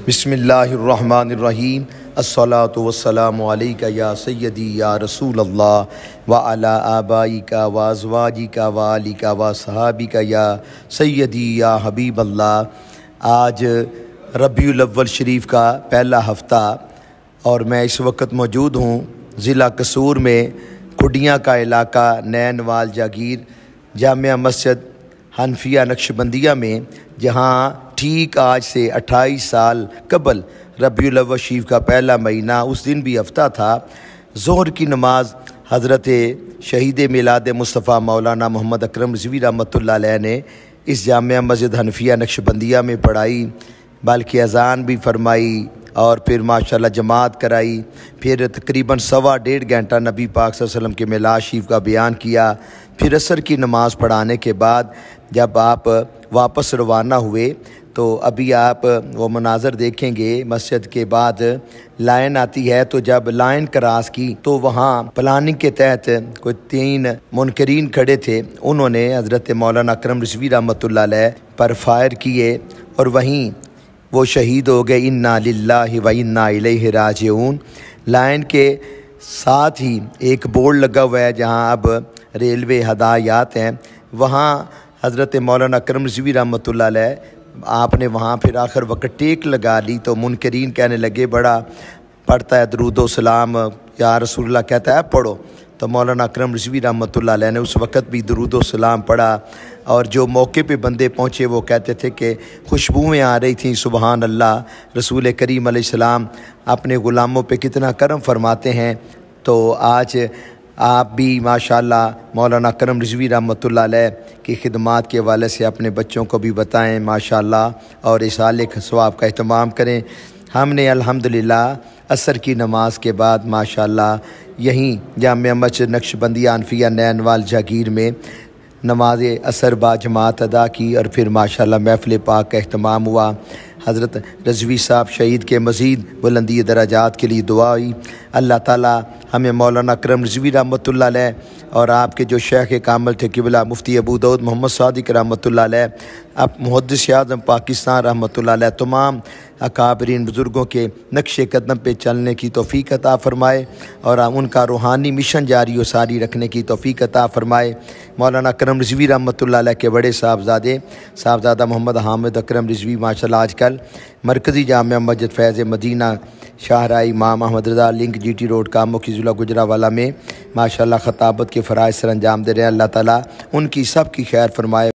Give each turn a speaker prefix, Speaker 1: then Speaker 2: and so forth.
Speaker 1: بسم اللہ الرحمن الرحیم الصلاۃ والسلام علیکہ یا سیدی یا رسول اللہ وعلی آبائک وازواجک وآلک وصحابک یا سیدی یا حبیب اللہ۔ آج ربیع الاول شریف کا پہلا ہفتہ اور میں اس وقت موجود ہوں ضلع قصور میں کھڈیاں کا علاقہ نین وال جاگیر جامع مسجد حنفیہ نقشبندیہ میں، جہاں ٹھیک آج سے 28 سال قبل ربیع الاول شریف کا پہلا مہینہ اس دن بھی ہفتہ تھا، ظہر کی نماز حضرت شہید میلاد مصطفیٰ مولانا محمد اکرم رضوی رحمۃ اللہ علیہ نے اس جامع مسجد حنفیہ نقشبندیہ میں پڑھائی، بلکہ اذان بھی فرمائی اور پھر ماشاءاللہ جماعت کرائی، پھر تقریباً 1.5 گھنٹہ نبی پاک صلی اللہ علیہ وسلم کے معراج شریف کا بیان کیا۔ پھر عصر کی نماز پڑھانے کے بعد جب آپ واپس روانہ ہوئے تو ابھی آپ وہ مناظر دیکھیں گے، مسجد کے بعد لائن آتی ہے، تو جب لائن کراس کی تو وہاں پلاننگ کے تحت کوئی 3 منکرین کھڑے تھے، انہوں نے حضرت مولانا اکرم رضوی رحمۃ اللہ علیہ پر فائر کیے اور وہیں وہ شہید ہو گئے۔ انا للہ و انا الیہ راجعون۔ لائن کے ساتھ ہی ایک بورڈ لگا ہوا ہے جہاں اب ریلوے ہدایات ہیں، وہاں حضرت مولانا اکرم رضوی رحمۃ اللہ علیہ آپ نے وہاں پھر آخر وقت ٹیک لگا لی، تو منکرین کہنے لگے بڑا پڑھتا ہے درود و سلام یا رسول اللہ، کہتا ہے پڑھو، تو مولانا اکرم رضوی رحمۃ اللہ علیہ نے اس وقت بھی درود و سلام پڑھا، اور جو موقع پہ بندے پہنچے وہ کہتے تھے کہ خوشبوئیں آ رہی تھیں، سبحان اللہ، رسول کریم علیہ السلام اپنے غلاموں پہ کتنا کرم فرماتے ہیں۔ تو آج آپ بھی ماشاءاللہ مولانا اکرم رضوی رحمۃ اللہ علیہ کی خدمات کے حوالے سے اپنے بچوں کو بھی بتائیں ماشاءاللہ، اور رسالے کے ثواب کا اہتمام کریں۔ ہم نے الحمدللہ عصر کی نماز کے بعد ماشاءاللہ یہیں جامع مسجد نقشبندیہ حنفیہ نین وال جاگیر میں نماز عصر با جماعت ادا کی، اور پھر ماشاءاللہ محفل پاک کا اہتمام ہوا۔ حضرت رضوی صاحب شہید کے مزید بلندی درجات کے لیے دعا ہوئی۔ اللہ تعالیٰ ہمیں مولانا اکرم رضوی رحمۃ اللہ علیہ اور آپ کے جو شیخ کامل تھے قبلہ مفتی ابو داؤد محمد صادق رحمۃ اللہ علیہ، اب محدث اعظم پاکستان رحمۃ اللہ علیہ، تمام اکابرین بزرگوں کے نقش قدم پہ چلنے کی توفیق عطا فرمائے، اور ان کا روحانی مشن جاری و ساری رکھنے کی توفیق عطا فرمائے۔ مولانا اکرم رضوی رحمۃ اللہ علیہ کے بڑے صاحبزادہ محمد حامد اکرم رضوی ماشاءاللہ آج کل مرکزی جامع مسجد فیض مدینہ شاہراہ Imam Ahmad Raza link G T road کاموں کی ضلع گجرانوالہ میں ماشاءاللہ خطابت کے فرائض سر انجام دے رہے ہیں۔ اللہ تعالیٰ ان کی سب کی خیر فرمائے۔